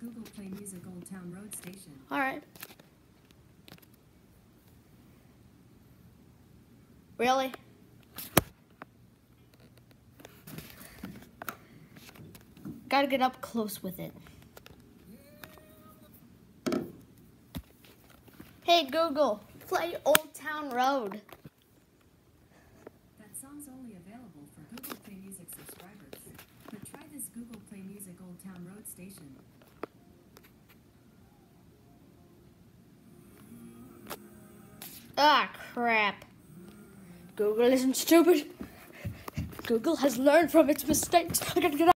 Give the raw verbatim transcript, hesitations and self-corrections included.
Google Play Music Old Town Road Station. All right. Really? Gotta get up close with it. Hey Google, play Old Town Road. That song's only available for Google Play Music subscribers. But try this Google Play Music Old Town Road Station. Ah, crap. Google isn't stupid. Google has learned from its mistakes. I gotta get up.